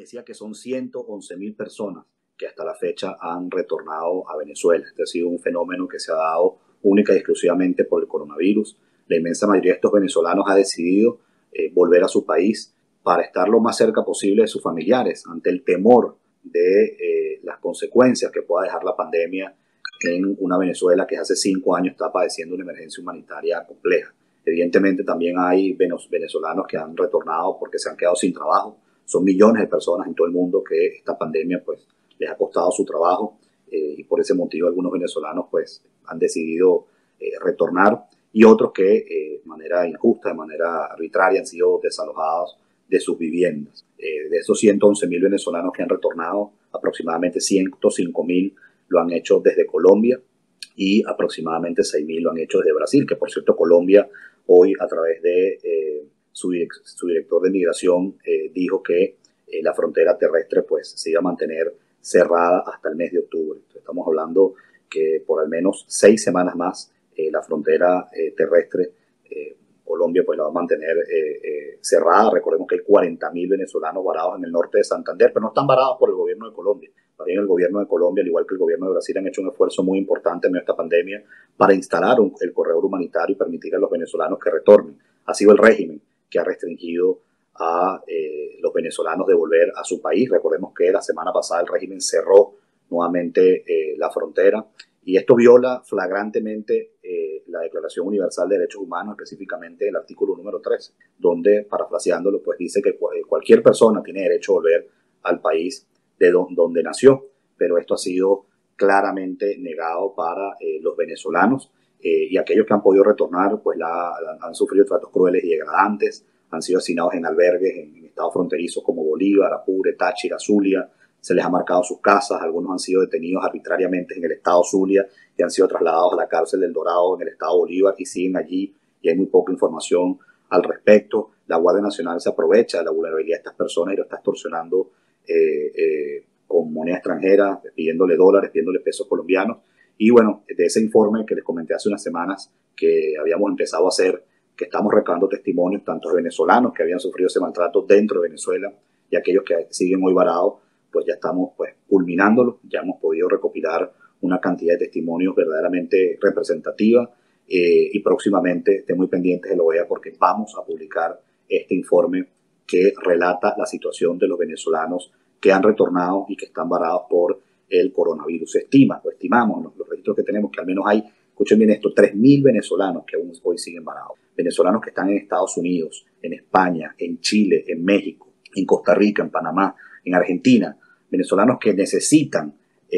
decía que son 111.000 personas que hasta la fecha han retornado a Venezuela. Este ha sido un fenómeno que se ha dado única y exclusivamente por el coronavirus. La inmensa mayoría de estos venezolanos ha decidido volver a su país para estar lo más cerca posible de sus familiares ante el temor de las consecuencias que pueda dejar la pandemia en una Venezuela que hace 5 años está padeciendo una emergencia humanitaria compleja. Evidentemente también hay venezolanos que han retornado porque se han quedado sin trabajo. Son millones de personas en todo el mundo que esta pandemia pues les ha costado su trabajo y por ese motivo algunos venezolanos pues han decidido retornar y otros que de manera injusta, de manera arbitraria han sido desalojados de sus viviendas. De esos 111.000 venezolanos que han retornado, aproximadamente 105.000 lo han hecho desde Colombia y aproximadamente 6.000 lo han hecho desde Brasil, que por cierto Colombia hoy a través de su director de migración dijo que la frontera terrestre pues se iba a mantener cerrada hasta el mes de octubre. Entonces, estamos hablando que por al menos 6 semanas más la frontera terrestre Colombia pues la va a mantener cerrada. Recordemos que hay 40.000 venezolanos varados en el norte de Santander, pero no están varados por el gobierno de Colombia. También el gobierno de Colombia, al igual que el gobierno de Brasil, han hecho un esfuerzo muy importante en esta pandemia para instalar el corredor humanitario y permitir a los venezolanos que retornen. Ha sido el régimen que ha restringido a los venezolanos de volver a su país. Recordemos que la semana pasada el régimen cerró nuevamente la frontera y esto viola flagrantemente la Declaración Universal de Derechos Humanos, específicamente el artículo número 13, donde, parafraseándolo, pues dice que cualquier persona tiene derecho a volver al país de donde nació, pero esto ha sido claramente negado para los venezolanos y aquellos que han podido retornar pues han sufrido tratos crueles y degradantes, han sido asignados en albergues en estados fronterizos como Bolívar, Apure, Táchira, Zulia. Se les ha marcado sus casas, algunos han sido detenidos arbitrariamente en el estado Zulia y han sido trasladados a la cárcel del Dorado en el estado Bolívar y siguen allí y hay muy poca información al respecto. La Guardia Nacional se aprovecha de la vulnerabilidad de estas personas y lo está extorsionando con moneda extranjera, pidiéndole dólares, pidiéndole pesos colombianos. Y bueno, de ese informe que les comenté hace unas semanas que habíamos empezado a hacer, que estamos recabando testimonios tanto de venezolanos que habían sufrido ese maltrato dentro de Venezuela y aquellos que siguen hoy varados, pues ya estamos pues culminándolo, ya hemos podido recopilar una cantidad de testimonios verdaderamente representativa y próximamente estén muy pendientes de la OEA porque vamos a publicar este informe que relata la situación de los venezolanos que han retornado y que están varados por el coronavirus. Se estima, o estimamos, los registros que tenemos, que al menos hay, escuchen bien esto, 3.000 venezolanos que aún hoy siguen varados. Venezolanos que están en Estados Unidos, en España, en Chile, en México, en Costa Rica, en Panamá, en Argentina. Venezolanos que necesitan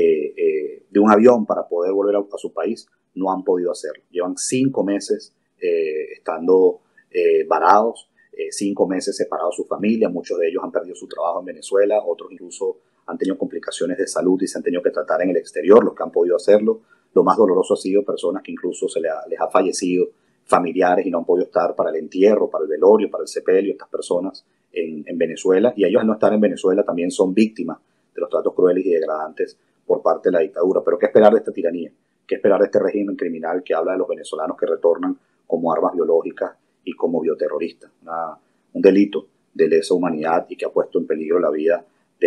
de un avión para poder volver a su país, no han podido hacerlo. Llevan 5 meses estando varados, 5 meses separados de su familia, muchos de ellos han perdido su trabajo en Venezuela, otros incluso han tenido complicaciones de salud y se han tenido que tratar en el exterior, los que han podido hacerlo. Lo más doloroso ha sido personas que incluso les ha fallecido familiares y no han podido estar para el entierro, para el velorio, para el sepelio, estas personas en Venezuela, y ellos al no estar en Venezuela también son víctimas de los tratos crueles y degradantes por parte de la dictadura. Pero ¿qué esperar de esta tiranía? ¿Qué esperar de este régimen criminal que habla de los venezolanos que retornan como armas biológicas y como bioterroristas? Un delito de lesa humanidad y que ha puesto en peligro la vida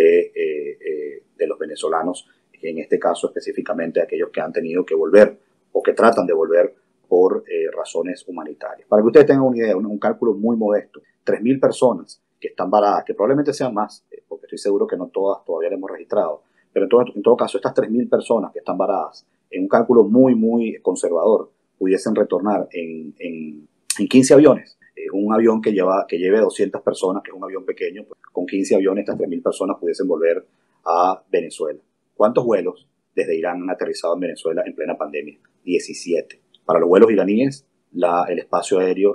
de los venezolanos, en este caso específicamente aquellos que han tenido que volver o que tratan de volver por razones humanitarias. Para que ustedes tengan una idea, un cálculo muy modesto, 3.000 personas que están varadas, que probablemente sean más, porque estoy seguro que no todas todavía las hemos registrado, pero en todo caso, estas 3.000 personas que están varadas, en un cálculo muy, muy conservador, pudiesen retornar en 15 aviones. Un avión que lleve 200 personas, que es un avión pequeño, pues, con 15 aviones, estas 3.000 personas pudiesen volver a Venezuela. ¿Cuántos vuelos desde Irán han aterrizado en Venezuela en plena pandemia? 17. Para los vuelos iraníes, el espacio aéreo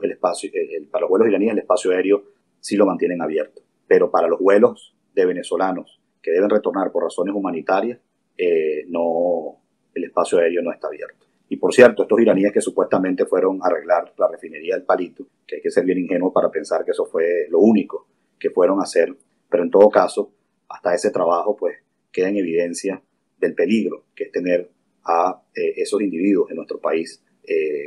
sí lo mantienen abierto. Pero para los vuelos de venezolanos que deben retornar por razones humanitarias, el espacio aéreo no está abierto. Y por cierto, estos iraníes que supuestamente fueron a arreglar la refinería del Palito, que hay que ser bien ingenuo para pensar que eso fue lo único que fueron a hacer, pero en todo caso, hasta ese trabajo pues queda en evidencia del peligro que es tener a esos individuos en nuestro país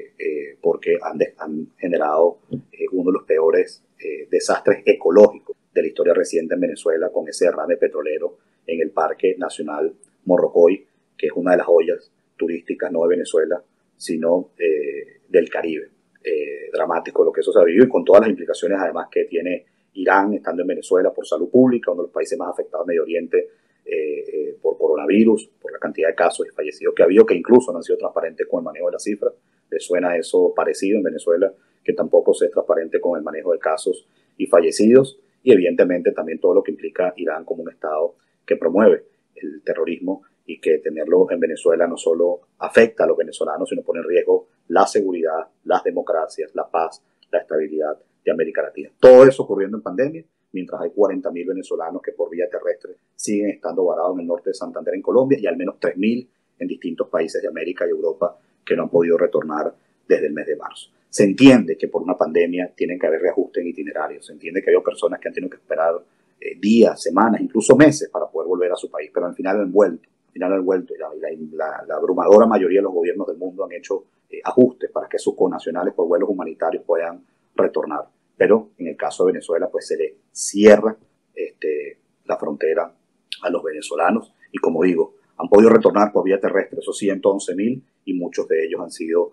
porque han generado uno de los peores desastres ecológicos de la historia reciente en Venezuela con ese derrame petrolero en el Parque Nacional Morrocoy, que es una de las joyas turísticas no de Venezuela, sino del Caribe. Dramático lo que eso se ha vivido y con todas las implicaciones además que tiene Irán estando en Venezuela por salud pública, uno de los países más afectados en Medio Oriente por coronavirus, por la cantidad de casos y fallecidos que ha habido, que incluso no han sido transparentes con el manejo de las cifras. ¿Les suena eso parecido en Venezuela? Que tampoco se es transparente con el manejo de casos y fallecidos, y evidentemente también todo lo que implica Irán como un Estado que promueve el terrorismo y que tenerlo en Venezuela no solo afecta a los venezolanos, sino pone en riesgo la seguridad, las democracias, la paz, la estabilidad de América Latina. Todo eso ocurriendo en pandemia, mientras hay 40.000 venezolanos que por vía terrestre siguen estando varados en el norte de Santander, en Colombia, y al menos 3.000 en distintos países de América y Europa que no han podido retornar desde el mes de marzo. Se entiende que por una pandemia tienen que haber reajustes en itinerarios, se entiende que hay personas que han tenido que esperar días, semanas, incluso meses para poder volver a su país, pero al final han vuelto. La abrumadora mayoría de los gobiernos del mundo han hecho ajustes para que sus connacionales por vuelos humanitarios puedan retornar. Pero en el caso de Venezuela, pues se le cierra la frontera a los venezolanos y, como digo, han podido retornar por vía terrestre esos 111.000 y muchos de ellos han sido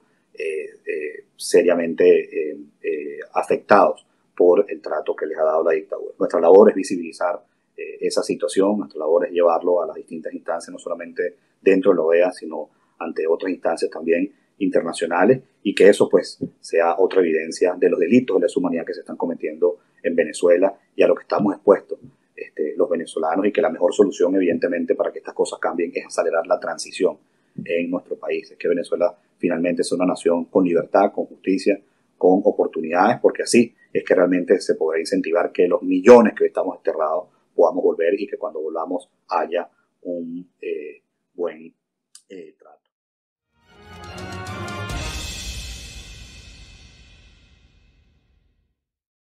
seriamente afectados por el trato que les ha dado la dictadura. Nuestra labor es visibilizar esa situación, nuestra labor es llevarlo a las distintas instancias, no solamente dentro de la OEA, sino ante otras instancias también internacionales, y que eso pues sea otra evidencia de los delitos de lesa humanidad que se están cometiendo en Venezuela y a lo que estamos expuestos los venezolanos, y que la mejor solución evidentemente para que estas cosas cambien es acelerar la transición en nuestro país, es que Venezuela finalmente sea una nación con libertad, con justicia, con oportunidades, porque así es que realmente se podrá incentivar que los millones que hoy estamos enterrados podamos volver, y que cuando volvamos haya un